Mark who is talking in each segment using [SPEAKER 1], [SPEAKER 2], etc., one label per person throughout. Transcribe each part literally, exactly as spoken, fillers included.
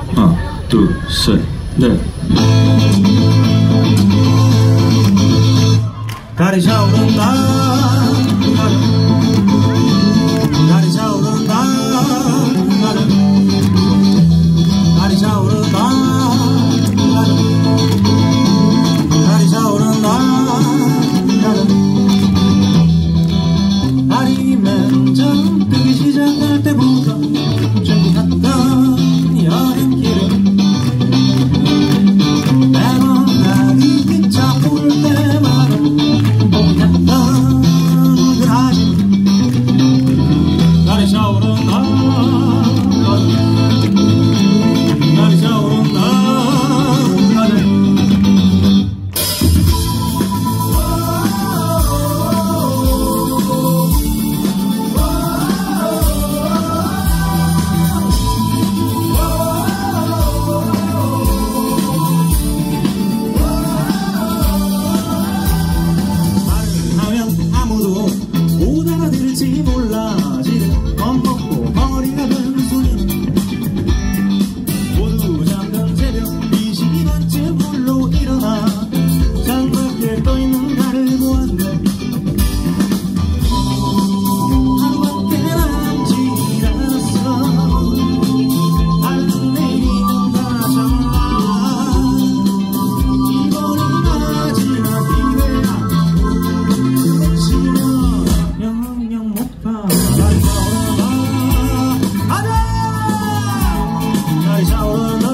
[SPEAKER 1] 하나, 둘, 셋, 넷.
[SPEAKER 2] 달이 차오른다, 달이 차오른다, 달이 차오른다, 달이 차오른다. 달이 맨 처음 뜨기 시작할 때부터 준비 갔던 여행길은 매번 달이 기차 올 때마다 봄이었던 그라지. 달이 차오른다, 달이 차오른다. 못 알아들을지 몰라 지금 겁먹고 머리가 든 소리는 모두 잠든 새벽 이 시간쯤 홀로 일어나 창밖에 떠있는 달을 보았네. 하루밖에 남지 않았어. 달은 내리면 다잖아. 이번이 마지막 기회야. 영영 못 가. 달이 차오른다, 가자. 달이 차오른다,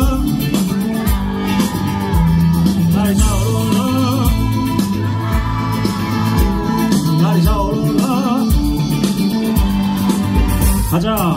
[SPEAKER 2] 달이 차오른다, 달이 차오른다. 가자.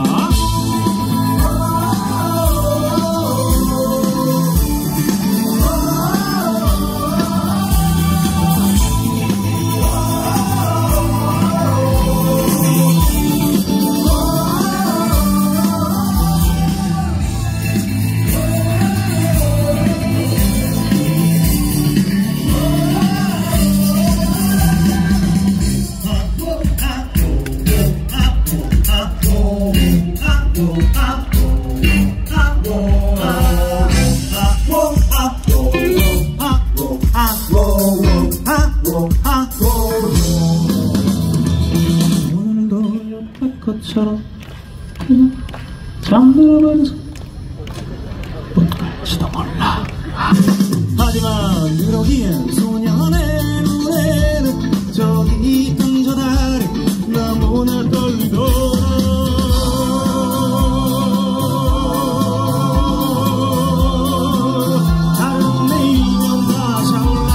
[SPEAKER 2] 오늘도 여태껏처럼 그냥 잠들어버려서 못 갈지도 몰라. 하지만 그러기엔 소년의 눈에는 저기 있던 저 달이 너무나 떨리더라. 달은 내리면 다 차올라.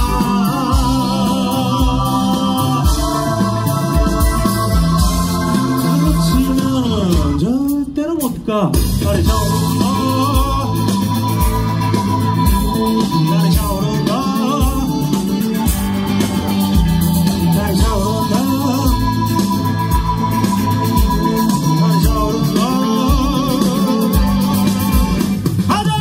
[SPEAKER 2] 그렇지만은 절대로 못 가. 달이 차오른다, 달이 차오른다, 달이 차오른다, 달이 차오른다. 가자.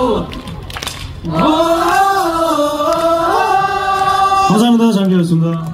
[SPEAKER 2] 감사합니다. 잘 배웠습니다.